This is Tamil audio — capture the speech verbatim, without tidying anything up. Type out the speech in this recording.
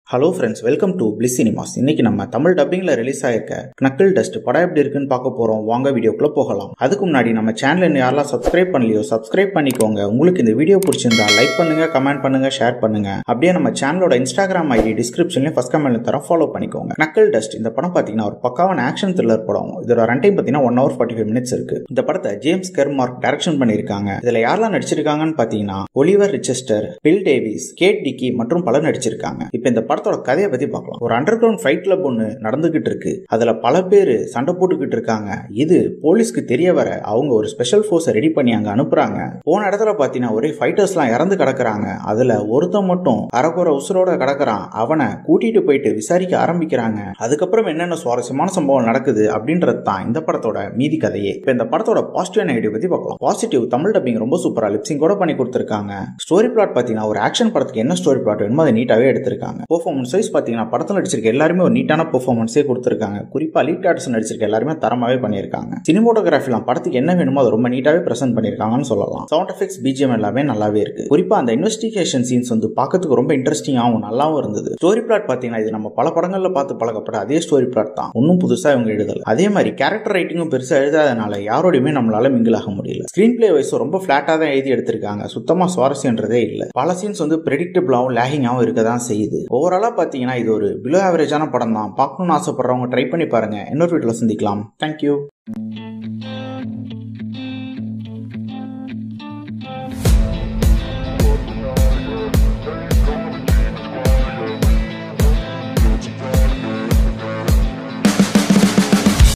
Hello friends, welcome to bliss cinemas. இன்னைக்கு நம்ம தமிழ் டப்பிங்ல ரிலீஸ் ஆயிருக்க Knuckledust படம் எப்படி இருக்குன்னு பார்க்க போறோம். வாங்க வீடியோக்குள்ள போகலாம். அதுக்கு முன்னாடி நம்ம சேனல் இன்னும் யாரெல்லாம் சப்ஸ்கிரைப் பண்ணலையோ சப்ஸ்கிரைப் பண்ணிக்கோங்க. உங்களுக்கு இந்த வீடியோ பிடிச்சிருந்தா லைக் பண்ணுங்க, கமெண்ட் பண்ணுங்க, ஷேர் பண்ணுங்க. அப்படியே நம்ம சேனலோட இன்ஸ்டாகிராம் ஐடி டிஸ்கிரிப்ஷன்ல ஃபர்ஸ்ட் கமெண்ட்ல தர ஃபாலோ பண்ணிக்கோங்க. Knuckledust இந்த படம் பாத்தீங்கன்னா ஒரு பக்காவான ஆக்ஷன் த்ரில்லர் படம். இதோட ரன் டைம் பாத்தீங்கன்னா one hour forty five minutes இருக்கு. இந்த படத்தை ஜேம்ஸ் கெர்மார்க் டைரக்ஷன் பண்ணிருக்காங்க. இதுல யாரெல்லாம் நடிச்சிருக்காங்கன்னு பாத்தீங்கன்னா Oliver Richters, Phil Davis, Kate Dickie மற்றும் பலர் நடிச்சிருக்காங்க. இப்ப இந்த படத்தோட கதையை பத்தி ஒரு அண்டர் கிரவுண்ட் ஃபைட் கிளப் ஒன்னு நடந்துகிட்டு இருக்கு. அதுல பல பேரு சண்டை போட்டுக்கிட்டு இருக்காங்க. இது போலீஸ்க்கு தெரிய வர அவங்க ஒரு ஸ்பெஷல் போர்ஸ் ரெடி பண்ணி அங்க அனுப்புறாங்க. போன இடத்துல பாத்தீங்கன்னா ஒரே ஃபைட்டர்ஸ் எல்லாம் இறந்து கிடக்குறாங்க. அதுல ஒருத்தன் மட்டும் அரைக்குறை உசுரோட கிடக்குறான். அவனை கூட்டிட்டு போயிட்டு விசாரிக்க ஆரம்பிக்கிறாங்க. அதுக்கப்புறம் என்னென்ன சுவாரஸ்யமான சம்பவம் நடக்குது அப்படின்றது தான் இந்த படத்தோட மீதி கதையே. இப்ப இந்த படத்தோட பாசிட்டிவ் நெகட்டிவ் பத்தி பார்க்கலாம். பாசிட்டிவ், தமிழ் டப்பிங் ரொம்ப சூப்பரா லிப்சிங் கூட பண்ணி கொடுத்திருக்காங்க. ஸ்டோரி பிளாட் பாத்தீங்கன்னா ஒரு ஆக்ஷன் படத்துக்கு என்ன ஸ்டோரி பிளாட் வேணுமோ அதை நீட்டாவே எடுத்திருக்காங்க. பெர்ஃபார்மன்ஸ் வைஸ் பாத்தீங்கன்னா படத்தில் நடிச்சிருக்க எல்லாருமே ஒரு நீட்டான பெர்ஃபார்மன்ஸே கொடுத்திருக்காங்க. குறிப்பா லீட் ஆர்டிஸ்ட் நடிச்சிருக்க எல்லாருமே தரமாவே பண்ணியிருக்காங்க. சினிமோட்டோகிராஃபிலாம் படத்துக்கு என்ன வேணுமோ அதை ரொம்ப நீட்டாவே பிரசன்ட் பண்ணிருக்காங்கன்னு சொல்லலாம். சவுண்ட் எஃபெக்ட்ஸ், பிஜிஎம் எல்லாமே நல்லாவே இருக்கு. குறிப்பா அந்த இன்வெஸ்டிகேஷன் சீன்ஸ் வந்து பார்க்கறதுக்கு ரொம்ப இன்ட்ரெஸ்டிங்காகவும் நல்லாவும் இருந்தது. ஸ்டோரி பிளாட் பாத்தீங்கன்னா இது நம்ம பல படங்கள்ல பார்த்து பழக்கப்பட்ட அதே ஸ்டோரி பிளாட் தான். ஒன்னும் புதுசா இவங்க எழுதல. அதே மாதிரி கேரக்டர் ரைட்டிங்கும் பெருசா எழுதாதனால யாரோடையுமே நம்மளால மிங்கிள் ஆக முடியல. ஸ்கிரீன் பிளே வைஸ் ரொம்ப பிளாட்டா தான் எழுதி எடுத்திருக்காங்க. சுத்தமா சுவாரஸ்யன்றதே இல்ல. பல சீன்ஸ் வந்து பிரெடிக்டபிளாவும் லேகிங்காவும் இருக்கதான் செய்யுது. ஓவராலா பாத்தீங்கன்னா இது ஒரு பிலோ ஆவரேஜான படம் தான். பார்க்கணும்னு ஆசைப்படுறவங்க ட்ரை பண்ணி பாருங்க. இன்னொரு வீடியோல சந்திக்கலாம். தேங்க்யூ.